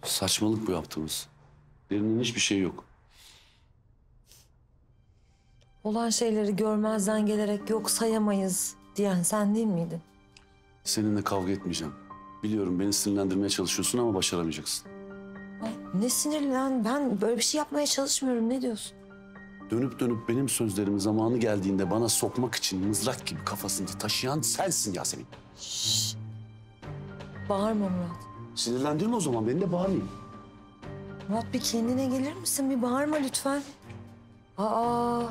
Saçmalık bu yaptığımız. Derinin hiçbir şey yok. Olan şeyleri görmezden gelerek yok sayamayız diyen sen değil miydin? Seninle kavga etmeyeceğim. Biliyorum beni sinirlendirmeye çalışıyorsun ama başaramayacaksın. Ay, ne sinirlen? Ben böyle bir şey yapmaya çalışmıyorum. Ne diyorsun? Dönüp dönüp benim sözlerimi zamanı geldiğinde bana sokmak için mızrak gibi kafasında taşıyan sensin Yasemin. Şşş. Bağırma Murat. Sinirlendirme o zaman, beni de bağırmayayım. Murat bir kendine gelir misin? Bir bağırma lütfen. Aa.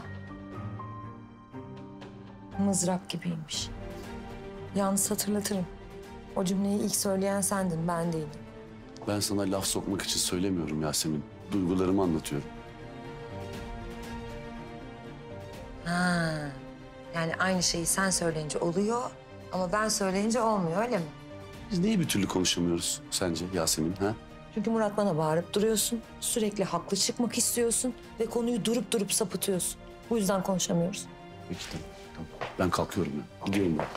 Mızrak gibiymiş. Yalnız hatırlatırım. O cümleyi ilk söyleyen sendin, ben değildim. Ben sana laf sokmak için söylemiyorum Yasemin. Duygularımı anlatıyorum. Ha. Yani aynı şeyi sen söyleyince oluyor ama ben söyleyince olmuyor, öyle mi? Biz niye bir türlü konuşamıyoruz sence Yasemin, ha? Çünkü Murat bana bağırıp duruyorsun. Sürekli haklı çıkmak istiyorsun ve konuyu durup durup sapıtıyorsun. Bu yüzden konuşamıyoruz. Peki tamam. Ben kalkıyorum ya. Gidiyorum ben.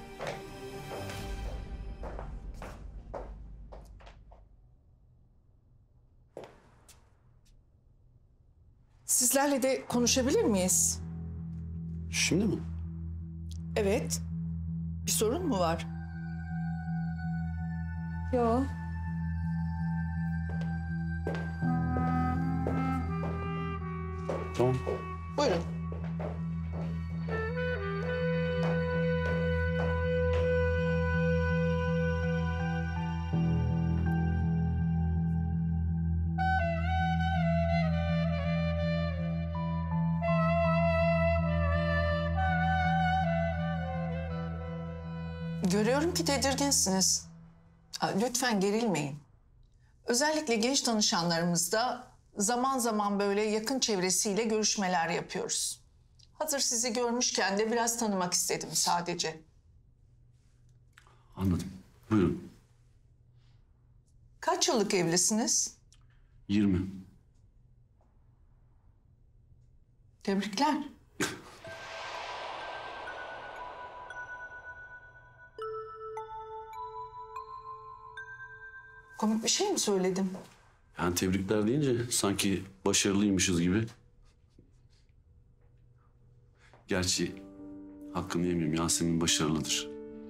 Sizlerle de konuşabilir miyiz? Şimdi mi? Evet. Bir sorun mu var? Yok. Tamam. Buyurun. Görüyorum ki tedirginsiniz. Lütfen gerilmeyin. Özellikle genç danışanlarımızda zaman zaman böyle yakın çevresiyle görüşmeler yapıyoruz. Hazır sizi görmüşken de biraz tanımak istedim sadece. Anladım. Buyurun. Kaç yıllık evlisiniz? 20. Tebrikler. Komik bir şey mi söyledim? Yani tebrikler deyince sanki başarılıymışız gibi. Gerçi hakkını yemeyeyim, Yasemin başarılıdır.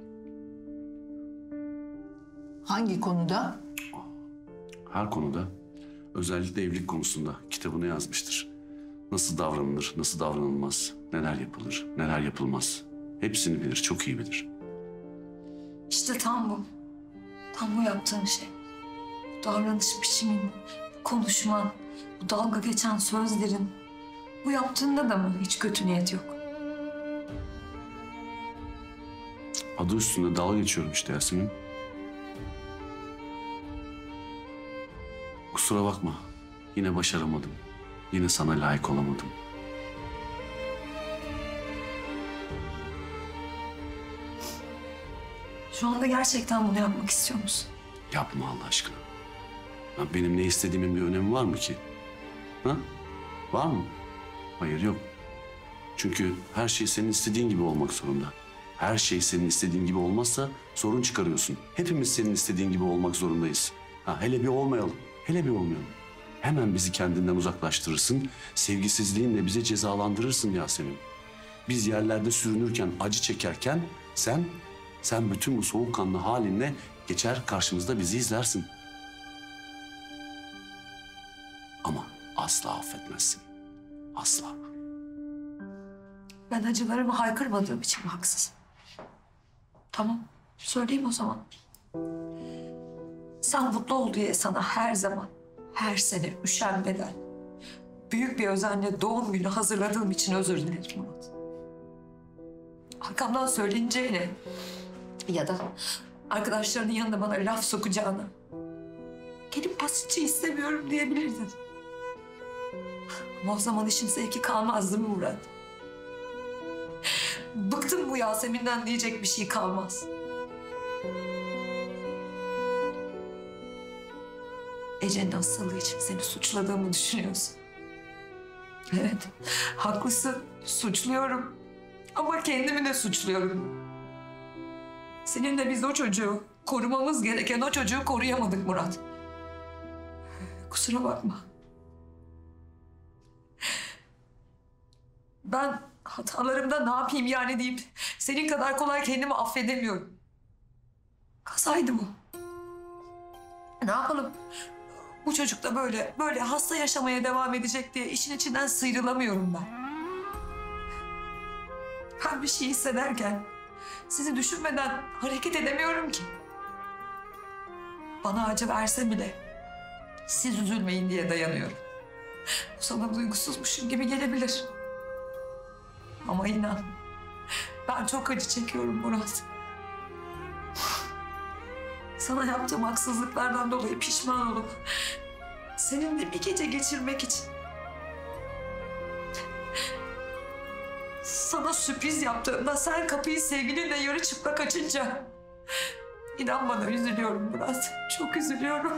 Hangi konuda? Her konuda, özellikle evlilik konusunda kitabını yazmıştır. Nasıl davranılır, nasıl davranılmaz, neler yapılır, neler yapılmaz. Hepsini bilir, çok iyi bilir. İşte tam bu. Tam bu yaptığın şey. Bu davranış biçimin, bu konuşman, bu dalga geçen sözlerin. Bu yaptığında da mı hiç kötü niyet yok? Adı üstünde dalga geçiyorum işte Yasemin. Kusura bakma, yine başaramadım. Yine sana layık olamadım. Şu anda gerçekten bunu yapmak istiyor musun? Yapma Allah aşkına. Ya benim ne istediğimin bir önemi var mı ki? Ha? Var mı? Hayır, yok. Çünkü her şey senin istediğin gibi olmak zorunda. Her şey senin istediğin gibi olmazsa sorun çıkarıyorsun. Hepimiz senin istediğin gibi olmak zorundayız. Ha, hele bir olmayalım. Hele bir olmayalım. Hemen bizi kendinden uzaklaştırırsın. Sevgisizliğinle bizi cezalandırırsın Yasemin. Biz yerlerde sürünürken, acı çekerken sen bütün bu soğukkanlı halinle geçer karşımızda bizi izlersin. Ama asla affetmezsin. Asla. Ben acılarımı haykırmadığım için mi haksızım? Tamam, söyleyeyim o zaman. Sen mutlu ol diye sana her zaman, her sene üşenmeden, büyük bir özenle doğum günü hazırladığım için özür dilerim Murat. Arkamdan söyleyeceğine ya da arkadaşlarının yanında bana laf sokacağına gelip basitçe istemiyorum diyebilirdin. Ama o zaman işin zevki kalmazdı mı Murat? Bıktım bu Yasemin'den diyecek bir şey kalmaz. Ece'nin hastalığı için seni suçladığımı düşünüyorsun. Evet, haklısın. Suçluyorum. Ama kendimi de suçluyorum. Seninle biz o çocuğu, korumamız gereken o çocuğu koruyamadık Murat. Kusura bakma. Ben hatalarımda ne yapayım yani deyip senin kadar kolay kendimi affedemiyorum. Kazaydı bu. Ne yapalım? Bu çocuk da böyle hasta yaşamaya devam edecek diye işin içinden sıyrılamıyorum ben. Ben bir şey hissederken sizi düşünmeden hareket edemiyorum ki. Bana acı verse bile siz üzülmeyin diye dayanıyorum. Bu sana duygusuzmuşum gibi gelebilir. Ama inan, ben çok acı çekiyorum Murat. Sana yaptığım haksızlıklardan dolayı pişman olup seninle bir gece geçirmek için sana sürpriz yaptığımda sen kapıyı sevgilinle yarı çıplak açınca inan bana üzülüyorum Murat. Çok üzülüyorum.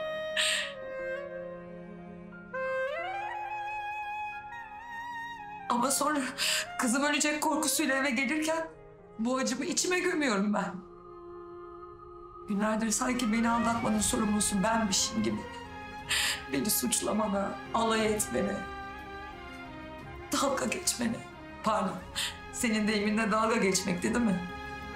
Ama sonra kızım ölecek korkusuyla eve gelirken bu acımı içime gömüyorum ben. Günlerdir sanki beni aldatmanın sorumlusu benmişim gibi. Beni suçlamana, alay etmene, dalga geçmene. Pardon, senin deyiminde dalga geçmekti değil mi?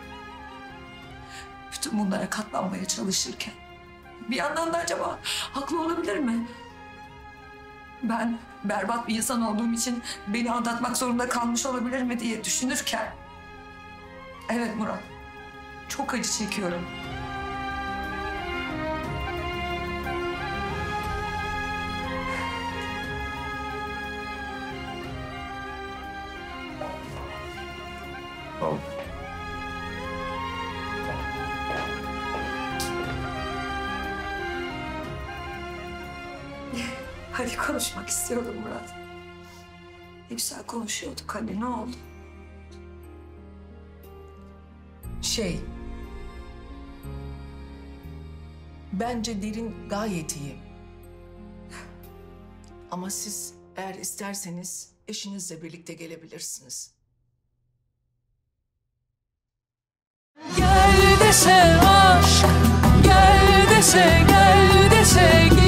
Bütün bunlara katlanmaya çalışırken bir yandan da acaba haklı olabilir mi? Ben berbat bir insan olduğum için beni aldatmak zorunda kalmış olabilir mi diye düşünürken... Evet Murat, çok acı çekiyorum. Tamam. Hadi konuşmak istiyorum Murat. Ne güzel konuşuyorduk hani, ne oldu? Bence Derin gayet iyi. Ama siz eğer isterseniz eşinizle birlikte gelebilirsiniz. Gel dese aşk, gel dese, gel dese,